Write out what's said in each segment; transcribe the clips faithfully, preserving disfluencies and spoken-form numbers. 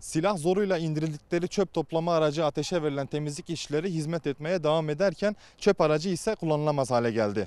Silah zoruyla indirildikleri çöp toplama aracı ateşe verilen temizlik işçileri hizmet etmeye devam ederken çöp aracı ise kullanılamaz hale geldi.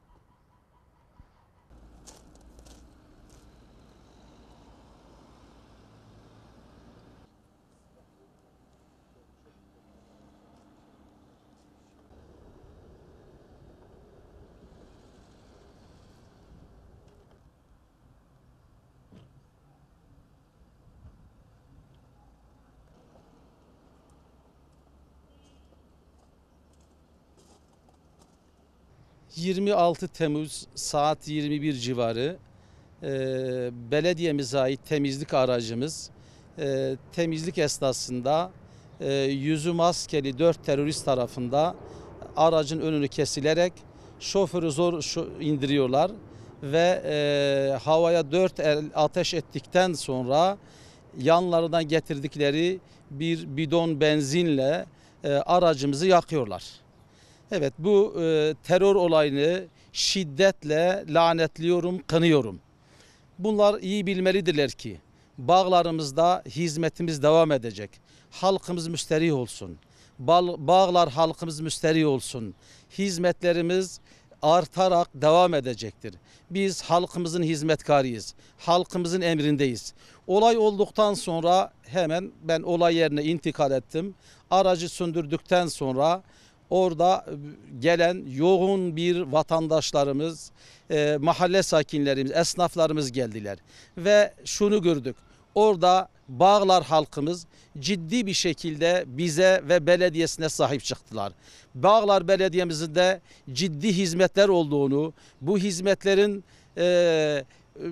yirmi altı Temmuz saat yirmi bir civarı e, belediyemize ait temizlik aracımız e, temizlik esnasında e, yüzü maskeli dört terörist tarafında aracın önünü kesilerek şoförü zor şu, indiriyorlar ve e, havaya dört el ateş ettikten sonra yanlarından getirdikleri bir bidon benzinle e, aracımızı yakıyorlar. Evet, bu e, terör olayını şiddetle lanetliyorum, kınıyorum. Bunlar iyi bilmelidirler ki bağlarımızda hizmetimiz devam edecek. Halkımız müsterih olsun. Bağlar halkımız müsterih olsun. Hizmetlerimiz artarak devam edecektir. Biz halkımızın hizmetkarıyız. Halkımızın emrindeyiz. Olay olduktan sonra hemen ben olay yerine intikal ettim. Aracı söndürdükten sonra orada gelen yoğun bir vatandaşlarımız, e, mahalle sakinlerimiz, esnaflarımız geldiler. Ve şunu gördük. Orada Bağlar halkımız ciddi bir şekilde bize ve belediyesine sahip çıktılar. Bağlar Belediye'mizin de ciddi hizmetler olduğunu, bu hizmetlerin e,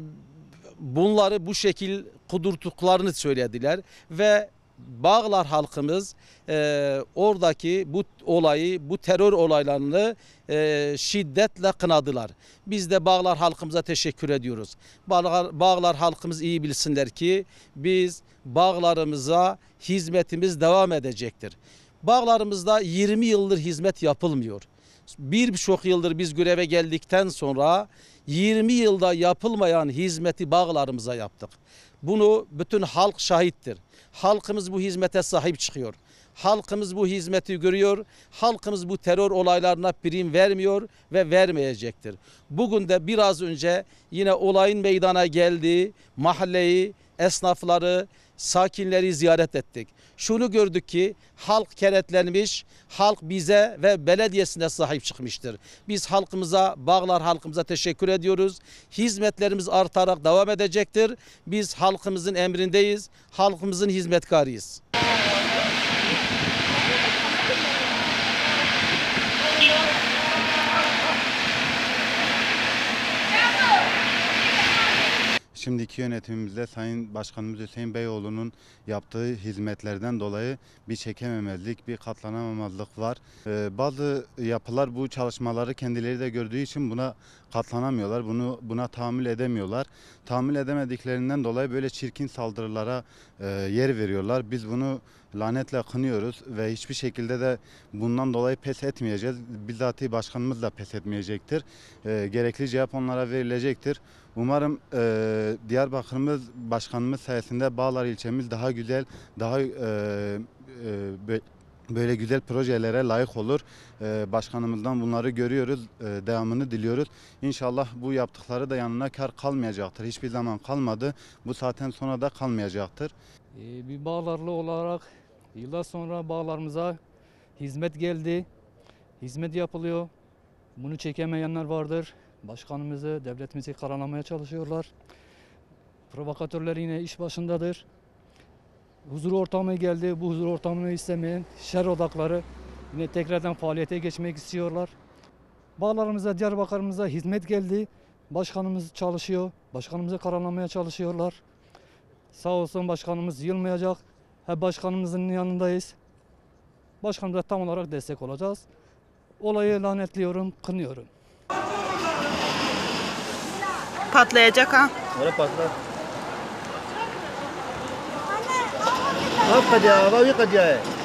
bunları bu şekil kudurtuklarını söylediler ve Bağlar halkımız e, oradaki bu olayı, bu terör olaylarını e, şiddetle kınadılar. Biz de Bağlar halkımıza teşekkür ediyoruz. Bağlar, Bağlar halkımız iyi bilsinler ki biz bağlarımıza hizmetimiz devam edecektir. Bağlarımızda yirmi yıldır hizmet yapılmıyor. Birçok yıldır biz göreve geldikten sonra yirmi yılda yapılmayan hizmeti bağlarımıza yaptık. Bunu bütün halk şahittir. Halkımız bu hizmete sahip çıkıyor. Halkımız bu hizmeti görüyor. Halkımız bu terör olaylarına prim vermiyor ve vermeyecektir. Bugün de biraz önce yine olayın meydana geldiği mahalleyi, esnafları, sakinleri ziyaret ettik. Şunu gördük ki halk kenetlenmiş, halk bize ve belediyesine sahip çıkmıştır. Biz halkımıza, Bağlar halkımıza teşekkür ediyoruz. Hizmetlerimiz artarak devam edecektir. Biz halkımızın emrindeyiz, halkımızın hizmetkarıyız. Şimdiki yönetimimizde Sayın Başkanımız Hüseyin Beyoğlu'nun yaptığı hizmetlerden dolayı bir çekememezlik, bir katlanamamazlık var. Ee, bazı yapılar bu çalışmaları kendileri de gördüğü için buna katlanamıyorlar, bunu buna tahammül edemiyorlar. Tahammül edemediklerinden dolayı böyle çirkin saldırılara e, yer veriyorlar. Biz bunu lanetle kınıyoruz ve hiçbir şekilde de bundan dolayı pes etmeyeceğiz. Bizzati başkanımız da pes etmeyecektir. E, gerekli cevap onlara verilecektir. Umarım e, Diyarbakır'ımız başkanımız sayesinde Bağlar ilçemiz daha güzel, daha e, e, böyle güzel projelere layık olur. E, başkanımızdan bunları görüyoruz, e, devamını diliyoruz. İnşallah bu yaptıkları da yanına kar kalmayacaktır. Hiçbir zaman kalmadı. Bu saatten sonra da kalmayacaktır. Ee, bir Bağlarlı olarak yıllar sonra bağlarımıza hizmet geldi. Hizmet yapılıyor. Bunu çekemeyenler vardır. Başkanımızı, devletimizi karalamaya çalışıyorlar. Provokatörler yine iş başındadır. Huzur ortamı geldi. Bu huzur ortamını istemeyen şer odakları yine tekrardan faaliyete geçmek istiyorlar. Bağlarımıza, Diyarbakır'ımıza hizmet geldi. Başkanımız çalışıyor. Başkanımızı karalamaya çalışıyorlar. Sağ olsun başkanımız yılmayacak. Hep başkanımızın yanındayız. Başkanımıza tam olarak destek olacağız. Olayı lanetliyorum, kınıyorum. Patlayacak ha. Öyle patlar. Abi kadia, abi kadia.